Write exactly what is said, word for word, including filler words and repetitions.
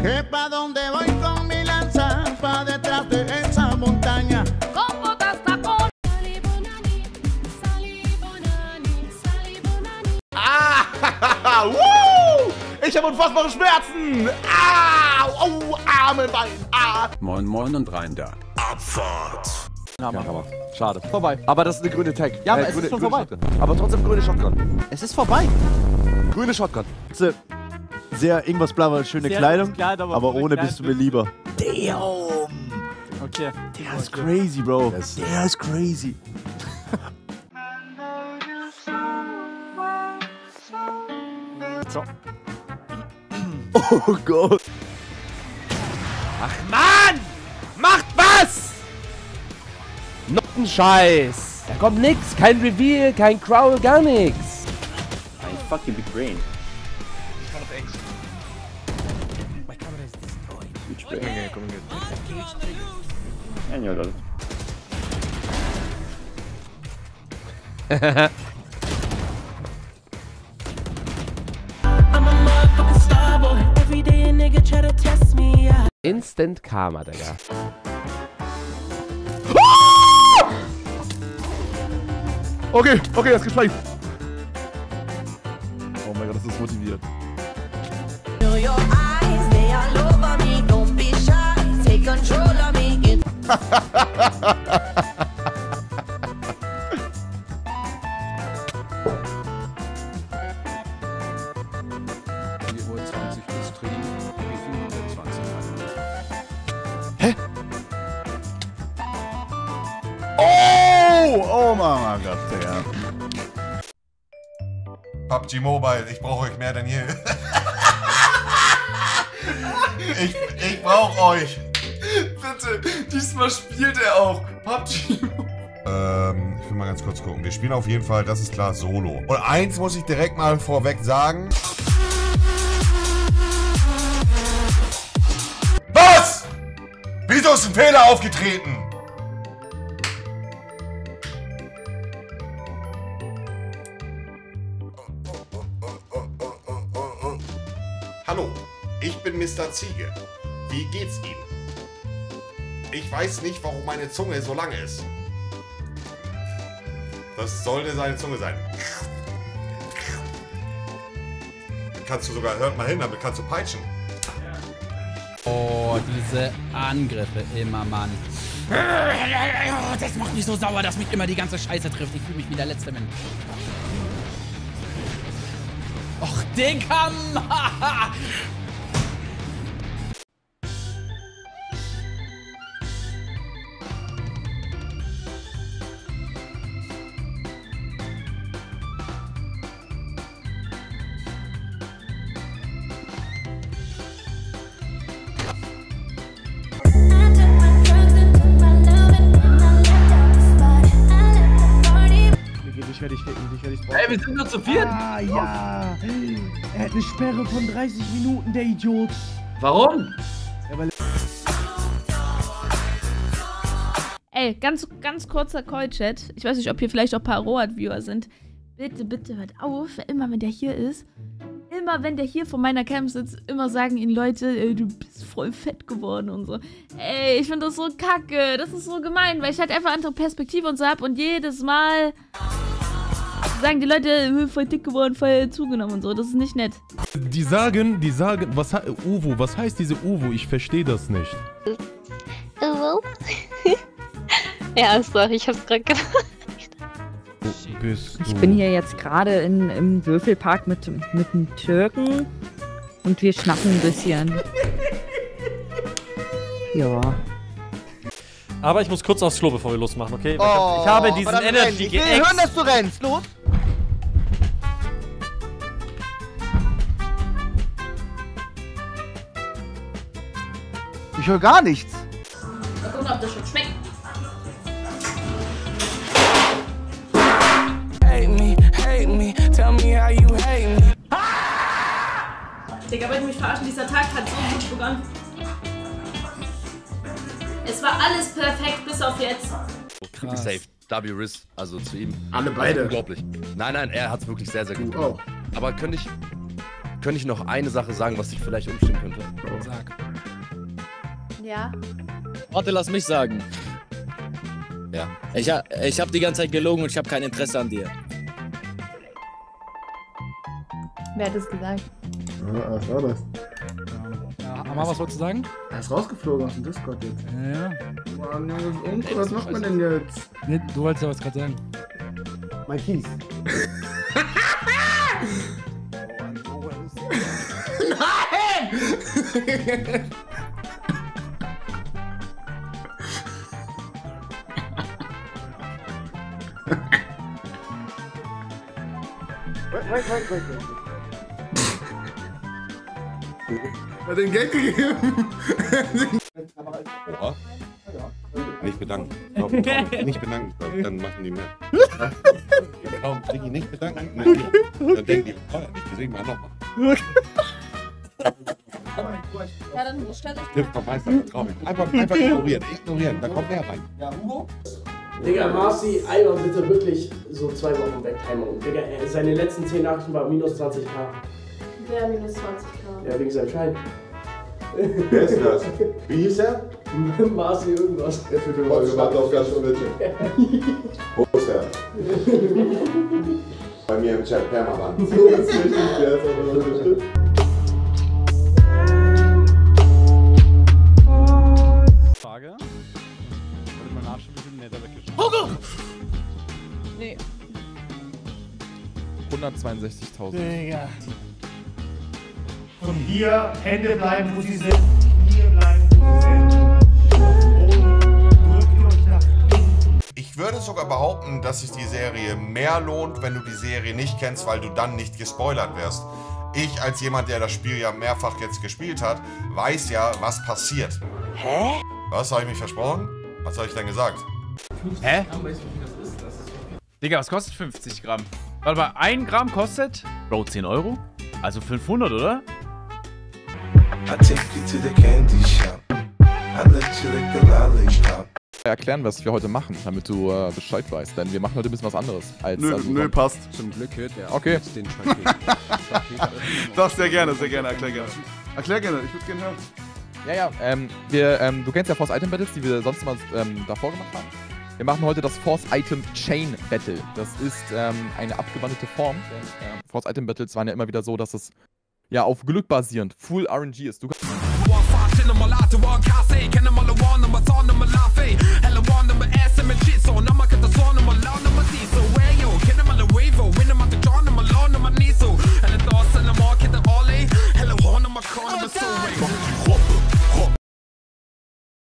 Que pa donde voy con mi lanza, pa detrás de esa montaña. Con botas tacón. Ah! Woo! Ich habe unfassbare Schmerzen! Ah! Oh, Arme, Bein! Ah! Moin, moin und rein da. Abfahrt! Hammer. Ja, Hammer. Schade. Vorbei. Aber das ist eine grüne Tag. Ja, aber äh, es grüne, ist schon grüne vorbei. Shotgun. Aber trotzdem grüne Shotgun. Es ist vorbei. Grüne Shotgun. Sehr irgendwas blauer, schöne Sehr Kleidung, Kleid, aber aber ohne ohne Kleid bist du mir lieber. Damn! Okay. Der ist crazy, Bro. Der ist crazy. So. Oh Gott. Ach Mann! Macht was! Noch ein Scheiß. Da kommt nix. Kein Reveal, kein Crowl, gar nix. Ein fucking big brain. Huge brain. Okay, komm, geht. And you're done. Instant Karma, Digga. Okay, okay, das geht gleich. Oh mein Gott, das ist motiviert. vier Uhr zwanzig ist Stream. vierhundertzwanzig. Hä? Oh! Oh mein Gott, Digga. P U B G Mobile, ich brauche euch mehr denn je. ich ich brauche euch. Bitte, diesmal spielt er auch P U B G Mobile. Ähm, ich will mal ganz kurz gucken. Wir spielen auf jeden Fall, das ist klar, Solo. Und eins muss ich direkt mal vorweg sagen. Was? Wieso ist ein Fehler aufgetreten? Hallo, ich bin Mister Ziege. Wie geht's Ihnen? Ich weiß nicht, warum meine Zunge so lang ist. Das sollte seine Zunge sein. Kannst du sogar, hört mal hin, damit kannst du peitschen. Oh, diese Angriffe immer, Mann. Das macht mich so sauer, dass mich immer die ganze Scheiße trifft. Ich fühle mich wie der letzte Mensch. Och, Digga, Mann. Ich werde dich ficken, ich werde dich Ey, wir sind nur zu viert. Ah, ja. Er hat eine Sperre von dreißig Minuten, der Idiot. Warum? Ja, weil Ey, ganz, ganz kurzer Call-Chat. Ich weiß nicht, ob hier vielleicht auch ein paar Rohat-Viewer sind. Bitte, bitte hört auf, immer wenn der hier ist. Immer wenn der hier vor meiner Cam sitzt, immer sagen ihn Leute, ey, du bist voll fett geworden und so. Ey, ich finde das so kacke. Das ist so gemein, weil ich halt einfach andere Perspektive und so hab und jedes Mal sagen die Leute, voll dick geworden, voll zugenommen und so. Das ist nicht nett. Die sagen, die sagen, was heißt Uwu? Was heißt diese Uwu? Ich verstehe das nicht. Uwu? Ja, sorry, ich hab's gerade gemacht. Wo bist du? Ich bin hier jetzt gerade im Würfelpark mit, mit einem Türken und wir schnacken ein bisschen. Ja. Aber ich muss kurz aufs Klo, bevor wir losmachen, okay? Oh, ich habe diesen Energy Ich will hören, dass du rennst. Los! Ich höre gar nichts. Mal gucken, ob das schon schmeckt. Hate me, hate me, tell me how you hate me. Digga, wollt ihr mich verarschen? Dieser Tag hat so gut begonnen. Es war alles perfekt, bis auf jetzt. Krass. Safe. W Riz, also zu ihm. Alle beide. Also unglaublich. Nein, nein, er hat es wirklich sehr, sehr gut gemacht. Oh. Aber könnte ich, könnte ich noch eine Sache sagen, was dich vielleicht umstimmen könnte? Sag. Ja. Warte, lass mich sagen. Ja. Ich, ha ich habe die ganze Zeit gelogen und ich habe kein Interesse an dir. Wer hat das gesagt? Ja, was war das? Ja, Amar, was wolltest du sagen? Er ist rausgeflogen aus dem Discord jetzt. Ja, ja. Mann, Junge, Unko, was macht man denn jetzt? Nee, du wolltest ja was gerade sagen. Mein Kies. Nein! Wait, wait, wait, wait, wait. Hat den Geld gegeben. Oha. Nicht bedanken. Komm, komm, nicht bedanken, dann machen die mehr. Komm, Diggi, nicht bedanken. Nein, dann denken die, oh, nicht gesehen, mal nochmal. Ja, dann stellt euch Tipp vom Meister, vertrau mich. Einfach, einfach ignorieren, ignorieren, da kommt mehr rein. Ja, Hugo? Digga, Marci, einmal bitte wirklich so zwei Wochen weg, Timing. Digga, seine letzten zehn Nachrichten waren minus zwanzig K. Wer minus zwanzig K? Ja, wegen seinem Schein. Wer ist das? Wie hieß er? Marci irgendwas. Jetzt wird immer gemacht auf ganz unnötig. Wo ist er? Bei mir im Chat, Permaban. So ist richtig, der ist aber so bestimmt. Frage. Wollte mal nachschauen, wie viel Nether weggeschickt. Hugo! Nee. hundertzweiundsechzigtausend. Digga. Von hier Hände bleiben, wo sie sind. Hier bleiben, wo sie sind. Drückt euch nach hinten. Ich würde sogar behaupten, dass sich die Serie mehr lohnt, wenn du die Serie nicht kennst, weil du dann nicht gespoilert wirst. Ich als jemand, der das Spiel ja mehrfach jetzt gespielt hat, weiß ja, was passiert. Hä? Was, habe ich mich versprochen? Was habe ich denn gesagt? Hä? Digga, was kostet fünfzig Gramm? Warte mal, ein Gramm kostet? Bro, zehn Euro? Also fünfhundert, oder? Erklären, was wir heute machen, damit du äh, Bescheid weißt, denn wir machen heute ein bisschen was anderes. Als, Nö, also, nö, passt. Zum Glück hört er Okay. jetzt den Paket. Doch, sehr gerne, sehr gerne, erklär gerne. Erklär gerne, ich würde gerne hören. Ja, ja, ähm, wir, ähm, du kennst ja Force Item Battles, die wir sonst immer ähm, davor gemacht haben. Wir machen heute das Force Item Chain Battle. Das ist ähm, eine abgewandelte Form, denn ähm, Force Item Battles waren ja immer wieder so, dass es ja auf Glück basierend Full R N G ist. Du